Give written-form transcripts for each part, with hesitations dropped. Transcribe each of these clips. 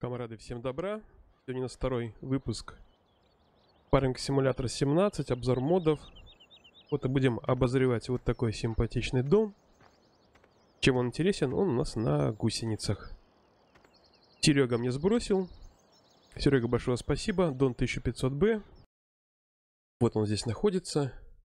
Камрады, всем добра. Сегодня у нас второй выпуск Farming Simulator 17, обзор модов. Вот и будем обозревать вот такой симпатичный дом. Чем он интересен? Он у нас на гусеницах. Серега мне сбросил. Серега, большое спасибо. Дон 1500B. Вот он здесь находится.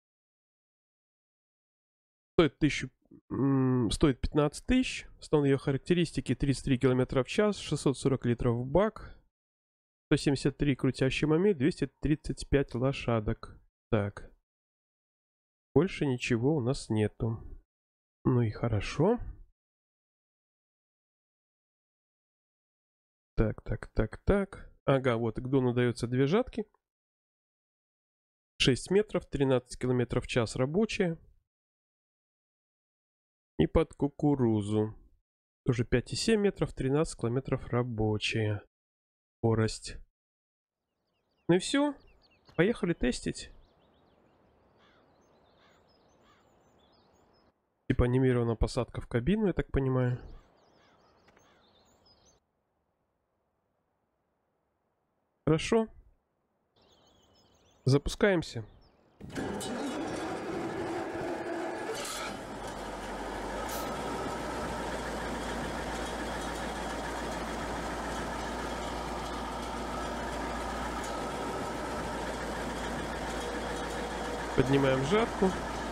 Стоит 15 тысяч. Основные ее характеристики: 33 км в час, 640 литров в бак, 173 крутящий момент, 235 лошадок. Так. Больше ничего у нас нету. Ну и хорошо. Так. Ага, вот к дону дается две жатки. 6 метров, 13 км в час рабочие. И под кукурузу. Тоже 5,7 метров, 13 километров рабочие. Скорость. Ну и все. Поехали тестить. Типа анимирована посадка в кабину, я так понимаю. Хорошо. Запускаемся. Поднимаем жатку.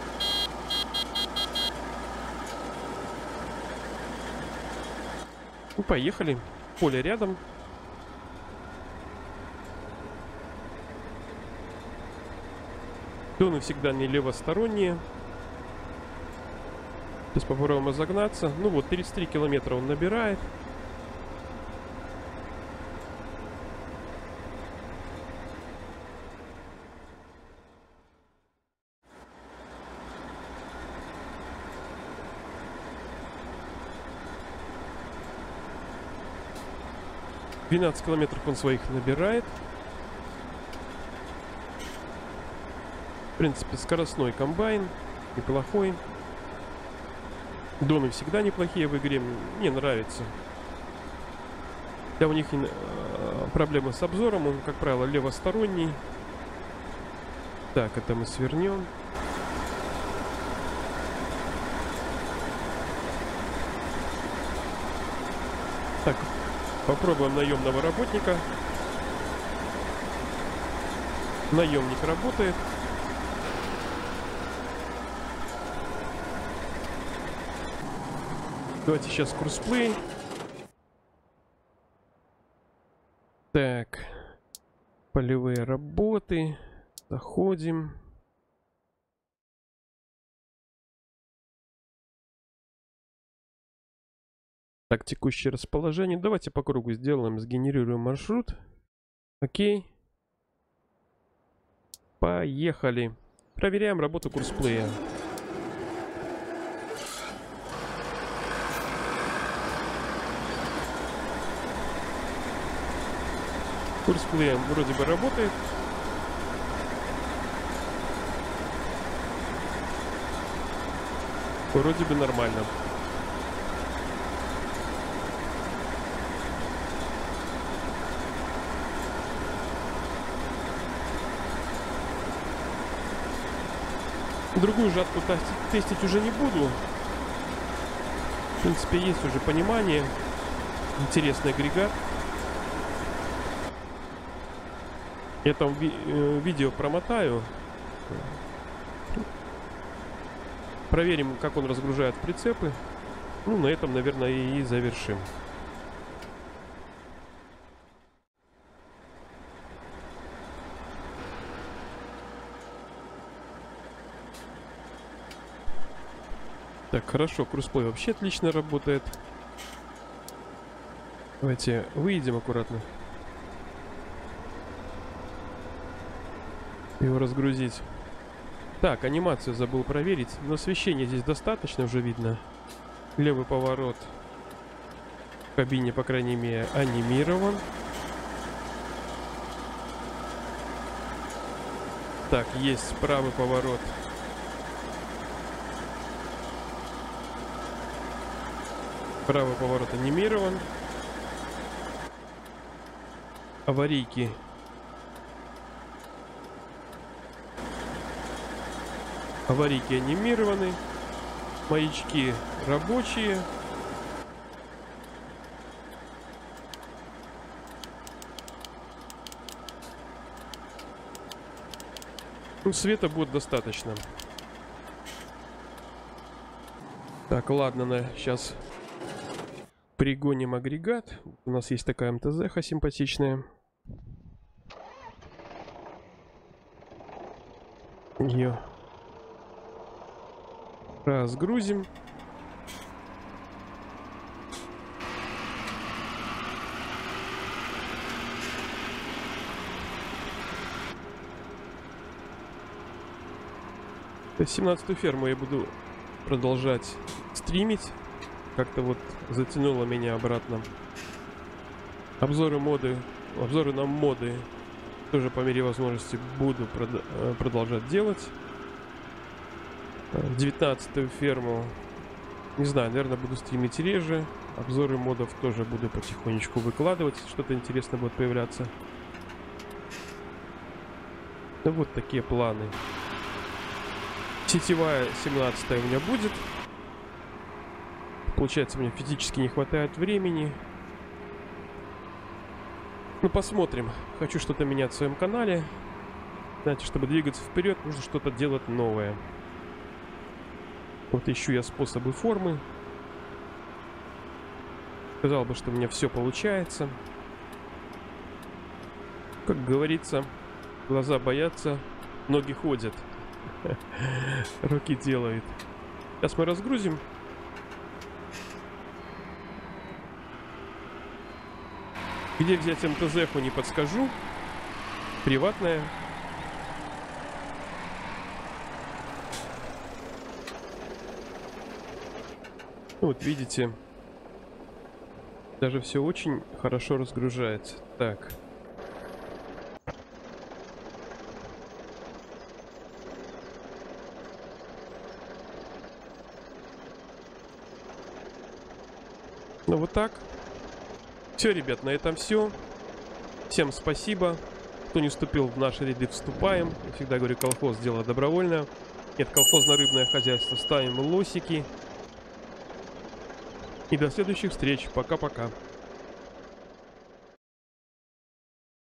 Ну, поехали. Поле рядом. Доны всегда не левосторонние. Сейчас попробуем разогнаться. Ну вот, 33 километра он набирает. — 12 километров он своих набирает. В принципе, скоростной комбайн. Неплохой. Доны всегда неплохие в игре. Мне нравится. Да, у них проблемы с обзором. Он, как правило, левосторонний. Так, это мы свернем. Так, попробуем наемного работника. Наемник работает. Давайте сейчас курсплей. Так. Полевые работы. Заходим. Так, текущее расположение. Давайте по кругу сделаем, сгенерируем маршрут. Окей. Поехали. Проверяем работу курсплея. Курсплеем вроде бы работает. Вроде бы нормально. Другую жатку тестить уже не буду. В принципе, есть уже понимание. Интересный агрегат. Я там видео промотаю. Проверим, как он разгружает прицепы. Ну, на этом, наверное, и завершим. Так, хорошо, курсплей вообще отлично работает. Давайте выйдем аккуратно. Его разгрузить. Так, анимацию забыл проверить. Но освещения здесь достаточно, уже видно. Левый поворот в кабине, по крайней мере, анимирован. Так, есть правый поворот. Правый поворот анимирован. аварийки. Аварийки анимированы. Маячки рабочие. Ну, света будет достаточно. Так, ладно, сейчас пригоним агрегат. У нас есть такая МТЗ-ха симпатичная. Ее разгрузим. То есть 17-ю ферму я буду продолжать стримить. Как-то вот затянуло меня обратно. Обзоры на моды тоже по мере возможности буду продолжать делать. 19-ю ферму, не знаю, наверное, буду стримить реже. Обзоры модов тоже буду потихонечку выкладывать, что-то интересное будет появляться. Ну вот такие планы. Сетевая 17-я у меня будет. Получается, мне физически не хватает времени. Ну, посмотрим. Хочу что-то менять в своем канале. Знаете, чтобы двигаться вперед, нужно что-то делать новое. Вот ищу я способы формы. Сказал бы, что у меня все получается. Как говорится, глаза боятся, ноги ходят. Руки делают. Сейчас мы разгрузим. Где взять МТЗ-ху, не подскажу. Приватная. Вот видите, даже все очень хорошо разгружается. Так. Ну вот так. Все, ребят, на этом все. Всем спасибо. Кто не вступил в наши ряды, вступаем. Я всегда говорю, колхоз — дело добровольное. Нет, колхозно-рыбное хозяйство. Ставим лосики. И до следующих встреч. Пока-пока.